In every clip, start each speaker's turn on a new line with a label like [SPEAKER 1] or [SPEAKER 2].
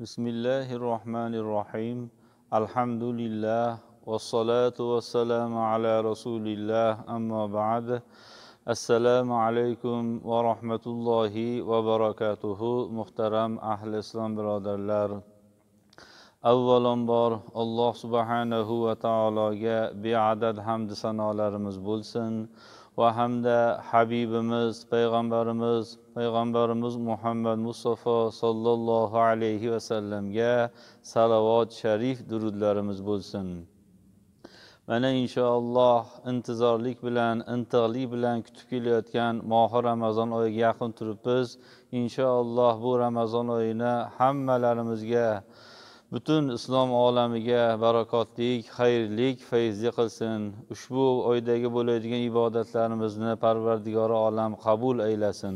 [SPEAKER 1] Bismillahirrahmanirrahim. Alhamdulillah. Vassalatu vassalamu ala rasulillah. Amma ba'd. Assalomu alaykum va rahmatullohi va barakatuhu. Muhtaram ahli islom birodarlar. Avvalambor Alloh subhanahu va taologa beadad hamd sanolarimiz bo'lsin va hamda Habibimiz, payg'ambarimiz Muhammad Mustafa sallallohu alayhi va sallamga salovat sharif durudlarimiz bo'lsin. Mana inshaalloh intizorlik bilan, intiqlik bilan kutib kelayotgan mohi Ramazon oyiga yaqin turibmiz. Inshaalloh bu Ramazon oyini hammalarimizga, butun islom olamiga barakotlik, xayrlik, fayzli qilsin. Ushbu oydagi bo'ladigan ibodatlarimizni Parvardigori olam qabul aylasin.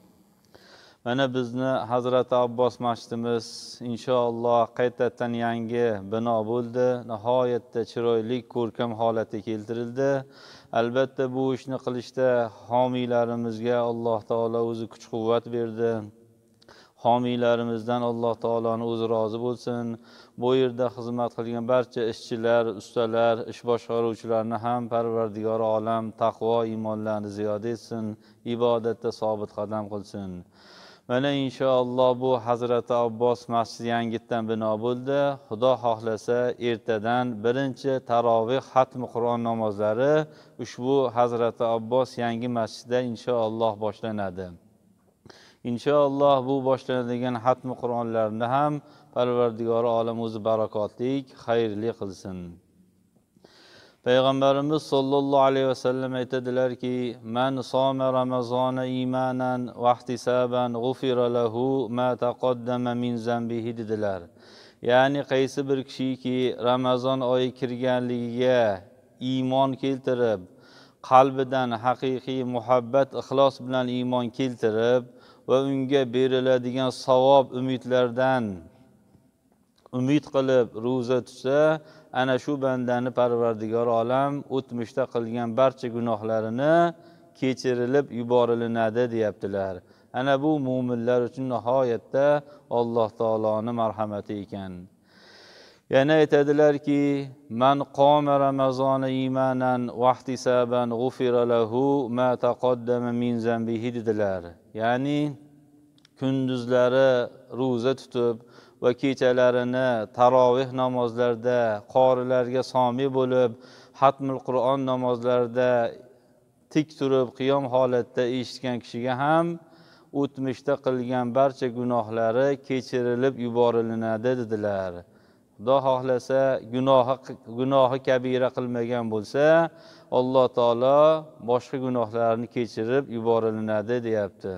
[SPEAKER 1] Mana bizni Hazrati Abbos masjidimiz inshaalloh qaytadan yangi bino bo'ldi. Nihoyatda chiroyli, ko'rkam holatga keltirildi. Albatta bu ishni qilishda homiylarimizga Alloh taolo o'zi kuch-quvvat berdi. Homiylarimizdan Alloh taoloning o'zi rozi bo'lsin. Bu yerda xizmat qilgan barcha ishchilar, ustalar, ish boshqaruvchilarni ham Parvardigori olam taqvo iymonlarini ziyoda etsin, ibodatda sobit qadam qilsin. Mana inshaalloh bu Hazrati Abbos masjidi yangitdan bino bo'ldi. Xudo xohlasa ertadan birinchi tarovih xatmi Qur'on namozlari ushbu Hazrati Abbos yangi masjidda inshaalloh boshlanadi. Inshaalloh bu boshlanadigan xatmi Qur'onlarni ham Parvardigori olam o'zi barakotlik, xayrli qilsin. Payg'ambarimiz sollallohu alayhi vasallam aytadilarki: "Man soma Ramazona imanan va ihtisaban g'ufira lahu ma taqaddama min zambihi" dedilar. Ya'ni qaysi bir kishiki Ramazon oyi kirganligiga iymon keltirib, qalbidan haqiqiy muhabbat, ixlos bilan iymon keltirib va unga beriladigan savob umidlardan umid qilib ro'za tutsa, ana shu bandani Parvardigor olam o'tmishda qilgan barcha gunohlarini kechirilib yuborilinadi deyaptilar. Ana bu mu'minlar uchun nihoyatda Alloh taoloning marhamati ekan. Yana aytadilarki: "Man qoma Ramazona imanan va ihtisaban g'ufira lahu ma taqaddama min zambihi" dedilar. Ya'ni kunduzlari ro'za tutib va kechalarini tarovih namozlarida qorilarga somi bo'lib, xatmul Qur'on namozlarida tik turib qiyom holatda eshitgan kishiga ham o'tmishda qilgan barcha gunohlari kechirilib yuborilinadi dedilar. Xudo xohlasa gunohi kabira qilmagan bo'lsa, Alloh taolo boshqa gunohlarni kechirib yuborilinadi deyapti.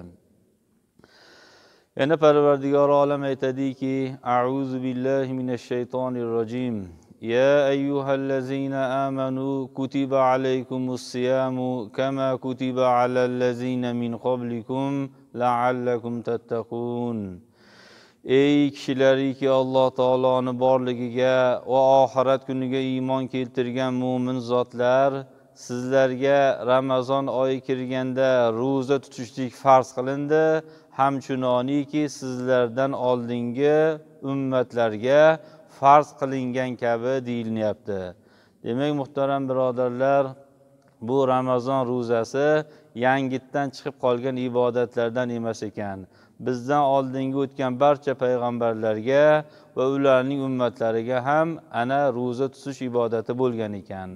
[SPEAKER 1] Yana Parvardigor olam aytadiki: "A'udhu billahi minash shaytonir rojim. Ya ayyuhallazina amanu kutiba alaykumus siyamu kama kutiba alal ladzina min qablikum la'allakum tattaqun." Ey kishilariki Alloh taoloning borligiga va oxirat kuniga iymon keltirgan mu'min zotlar, sizlarga Ramazon oyi kirganda ro'za tutishlik farz qilindi, hamchunoniki sizlardan oldingi ummatlarga farz qilingan kabi deyilyapti. Demak, muhtaram birodarlar, bu Ramazon ro'zasi yangitdan chiqib qolgan ibodatlardan emas ekan. Bizdan oldingi o'tgan barcha payg'ambarlarga va ularning ummatlariga ham ana ro'za tutish ibodati bo'lgan ekan.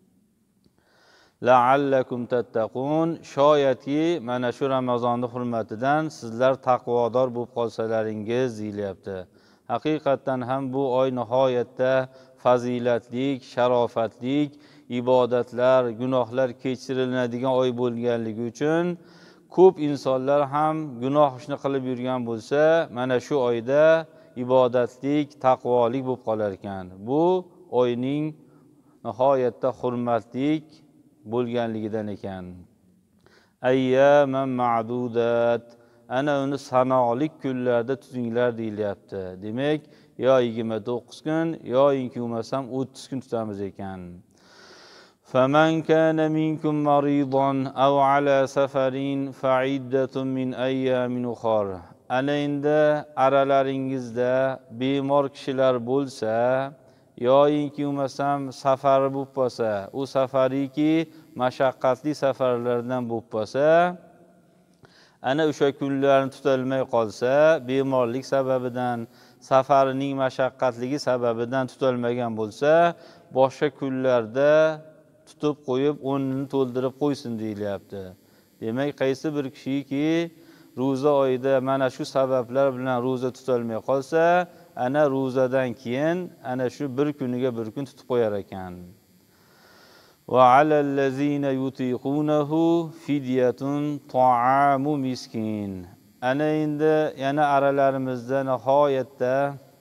[SPEAKER 1] La'allakum tattaqun, shoyatki mana shu Ramazonning hurmatidan sizlar taqvodor bo'lib qolsalaringiz deyilyapti. Haqiqatan ham bu oy nihoyatda fazilatlik, sharofatlik, ibodatlar, gunohlar kechiriladigan oy bo'lganligi uchun ko'p insonlar ham gunoh ishni qilib yurgan bo'lsa, mana shu oyda ibodatlik, taqvolik bo'lib qolar ekan. Bu oyning nihoyatda hurmatlik bo'lganligidan ekan. Ayyaman ma'dudat, ana uni sanoqli kunlarda tutinglar deyilyapti. Demak, yo 29 kun, yoki bo'lmasam 30 kun tutamiz ekan. فَمَنْ كَانَ مِنْكُمْ مَرِيضًا أَوْ عَلَى سَفَرٍ فَعِدَّةٌ مِنْ أَيَّامٍ أُخَرَ. ana endi aralaringizda bemor kishilar bo'lsa, yoyinki bo'lmasam safari bo'lib qolsa, u safariki mashaqqatli safarlardan bo'lib qolsa, ana o'sha kunlarni tutolmay qolsa, bemorlik sababidan, safarining mashaqqatligi sababidan tutolmagan bo'lsa, boshqa kunlarda tutib qo'yib, o'rnini to'ldirib qo'ysin deyilyapti. Demak, qaysi bir kishiki ro'za oyida mana shu sabablar bilan ro'za tutolmay qolsa, ana ro'zadan keyin ana shu bir kuniga bir kun tutib qo'yar ekan. Va alallazina yutiqunahu fidyatun ta'amu miskin. Ana endi yana aralarimizda nihoyatda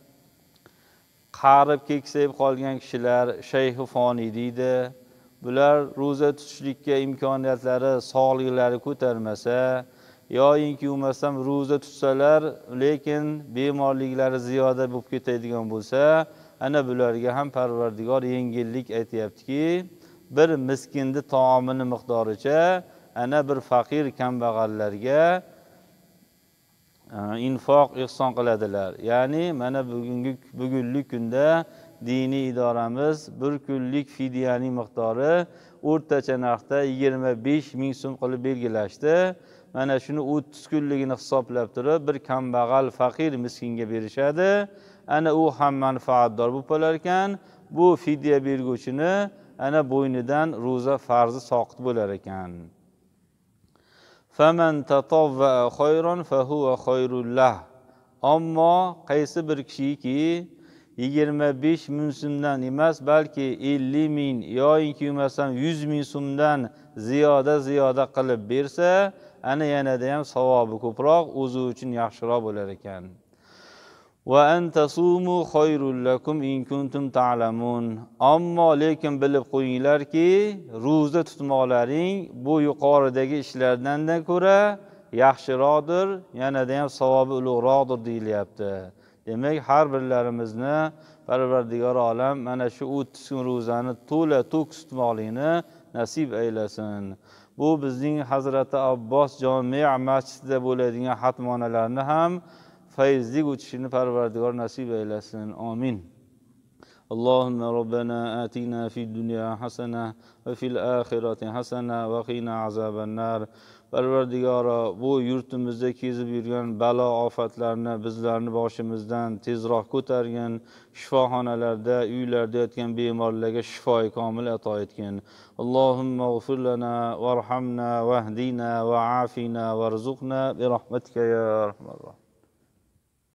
[SPEAKER 1] qarib keksayib qolgan kishilar, shayxi foniy deydi. Bular ro'za tutishlikka imkoniyatlari, sog'liklari ko'tarmasa, yoyinki bo'lmasam ro'za tutsalar, lekin bemorliklari ziyoda bo'lib ketadigan bo'lsa, ana bularga ham Parvardigor yengillik aytayaptiki, bir miskinni taomini miqdoricha ana bir faqir kambag'allarga infoq ihson qiladilar. Ya'ni mana bugunlik kunda diniy idoramiz bir kunlik fidyaning miqdori o'rtacha narxda 25 ming so'm qilib belgilashdi. Mana shuni 30 kunligini hisoblab turib, bir kambag'al faqir miskinga berishadi. Ana u ham manfaatdor bo'lib qolar ekan. Bu fidya berguvchini ana bo'ynidan ro'za farzi soqit bo'lar ekan. Faman tatawwa khayran fahuwa khayrul lah. Ammo qaysi bir kishiki 25 ming so'mdan emas, balki 50 ming yoki bo'lmasam 100 ming so'mdan ziyoda qilib bersa, ana yanada ham savobi ko'proq, o'zi uchun yaxshiroq bo'lar ekan. Va antasumu khayrul lakum in kuntum ta'lamun. Ammo lekin bilib qo'yinglarki, ro'za tutmoqlaring bu yuqoridagi ishlardan da ko'ra yaxshiroqdir, yanada ham savobi ulug'roqdir deyilyapti. Demak, har birlarimizni Parvardigor olam mana shu 30 kun ro'zani to'la to'k tutmoqlikni nasib aylasin. Bu bizning Hazrati Abbos jami' masjidida bo'ladigan xatmonalarni ham fayzli o'tishini Parvardigor nasib aylasin. Amin. Allohumma robbana atina fid dunya hasana va fil oxirati hasana va qina azaban nar. Parvardigoro, bu yurtimizda kezib yurgan balo ofatlarni bizlarni boshimizdan tezroq ko'targin. Shifoxonalarda, uylarda yotgan bemorlarga shifoi komil ato etgin. Allohumma g'fir lana warhamna wahdina wa'afina warzuqna bi rahmatika ya arhamar rohim.